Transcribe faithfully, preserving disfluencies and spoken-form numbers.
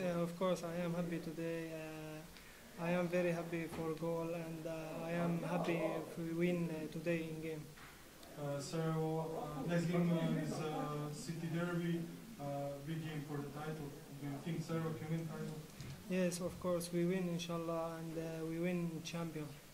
Yeah, of course, I am happy today. Uh, I am very happy for goal, and uh, I am happy if we win uh, today in game. Uh, so uh, next game uh, is uh, City Derby, uh, big game for the title. Do you think Sarah can win title? Yes, of course, we win, inshallah, and uh, we win champion.